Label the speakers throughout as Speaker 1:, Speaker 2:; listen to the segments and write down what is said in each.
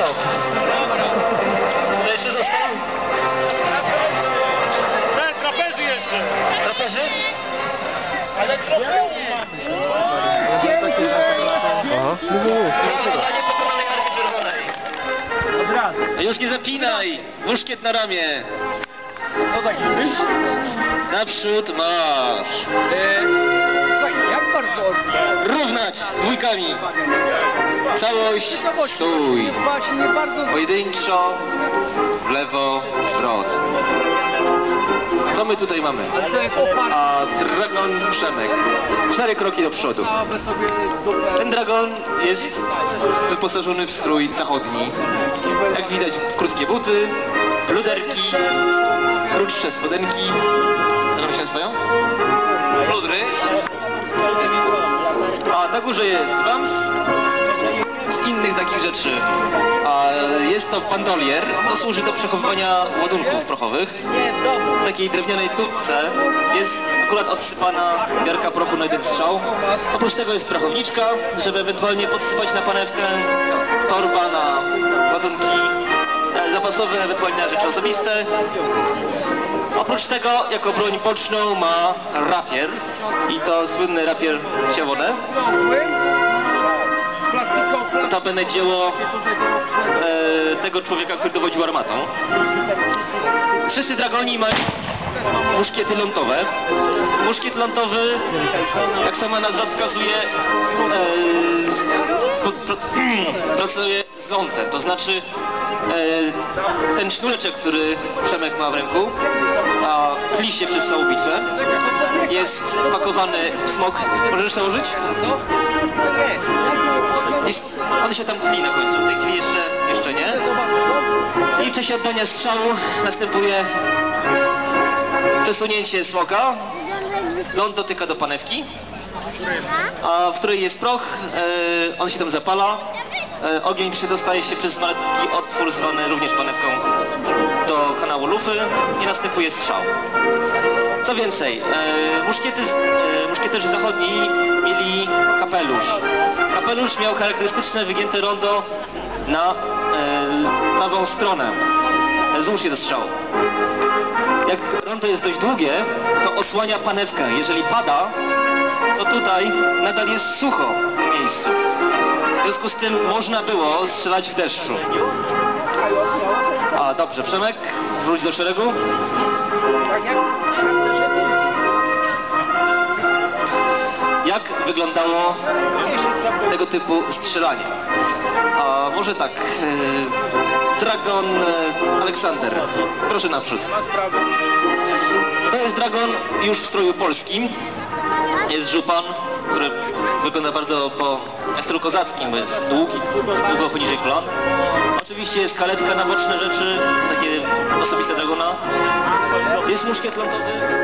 Speaker 1: To jeszcze został?
Speaker 2: Trapezy jeszcze!
Speaker 1: Trapezy?
Speaker 2: Ale
Speaker 3: Aha.
Speaker 1: Brawo dla niepokonanej Armii Czerwonej.
Speaker 4: Już nie zapinaj! Muszkiet na ramię!
Speaker 2: Co tak mówisz?
Speaker 4: Naprzód marsz!
Speaker 2: Słuchaj, jak bardzo
Speaker 4: Równać dwójkami! Całość, stój!
Speaker 2: Właśnie nie bardzo...
Speaker 4: Pojedynczo, w lewo, zwrot. Co my tutaj mamy?
Speaker 2: Ale to jest oparte.
Speaker 4: A Dragon Przemek. 4 kroki do przodu.
Speaker 2: Aby sobie dupę...
Speaker 4: Ten Dragon jest wyposażony w strój zachodni. Jak widać, krótkie buty, luderki, krótsze spodenki. Jak one się nazywają? Ludry. A na górze jest wams z innych takich rzeczy. A jest to bandolier. To służy do przechowywania ładunków prochowych. W takiej drewnianej tubce jest akurat odsypana miarka prochu na jeden strzał. Oprócz tego jest prochowniczka, żeby ewentualnie podsypać na panewkę, torba na ładunki zapasowe, ewentualnie na rzeczy osobiste. Oprócz tego, jako broń boczną ma rapier i to słynny rapier Siewone. Notabene dzieło tego człowieka, który dowodził armatą. Wszyscy dragoni mają muszkiety lądowe. Muszkiet lądowy, jak sama nazwa wskazuje, pracuje z lądem. To znaczy ten sznureczek, który Przemek ma w ręku, a tli się przez całą bitwę, jest pakowany w smok. Możesz założyć? On się tam tli na końcu. W tej chwili jeszcze nie. I w czasie oddania strzału następuje przesunięcie smoka. Ląd dotyka do panewki, a w której jest proch. On się tam zapala. Ogień przedostaje się przez malutki otwór zwany również panewką do kanału lufy i następuje strzał. Co więcej, muszkieterzy zachodni mieli kapelusz. Kapelusz miał charakterystyczne wygięte rondo na prawą stronę. Złóż się do strzału. Jak rondo jest dość długie, to osłania panewkę. Jeżeli pada, to tutaj nadal jest sucho w miejscu. W związku z tym można było strzelać w deszczu. A dobrze, Przemek, wróć do szeregu. Jak wyglądało tego typu strzelanie? A może tak, Dragon Aleksander, proszę naprzód. To jest Dragon już w stroju polskim. Jest żupan, który wygląda bardzo po stylu kozackim, bo jest długi, długo poniżej kolan. Oczywiście jest kaletka na boczne rzeczy, takie osobiste Dragona. Jest muszkiet lądowy.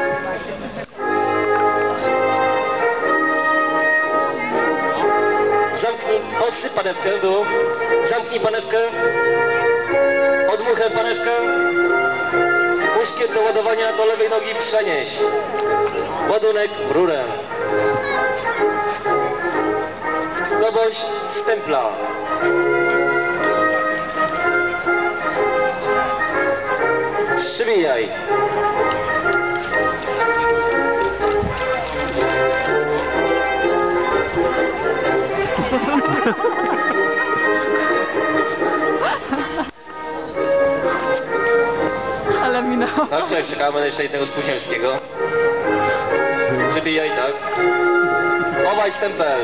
Speaker 1: Zamknij, odsyp panewkę, było. Zamknij panewkę. Odmuchaj panewkę. Muszkiet do ładowania do lewej nogi przenieś. Ładunek w rurę. Dobądź stempla. Przybijaj.
Speaker 5: Ale minęło.
Speaker 1: Tak, czekaj, czekamy na jeszcze jednego spóźnialskiego. Przybijaj, tak. Chowaj stempel.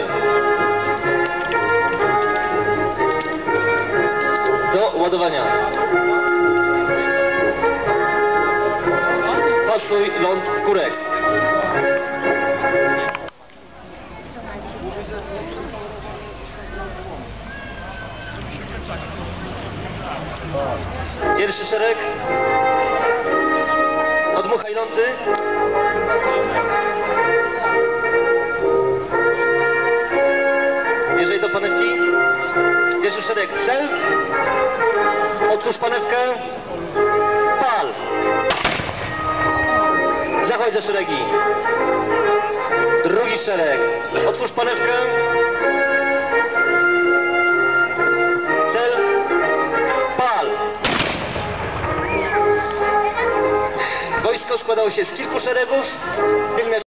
Speaker 1: Do ładowania. Fasuj ląd w kurek. Pierwszy szereg. Odmuchaj lądy. Bierzej do panewki. Pierwszy szereg. Cel. Otwórz panewkę. Pal. Zachodź za szeregi. Drugi szereg. Otwórz panewkę. Cel. składał się z kilku szeregów. Tylne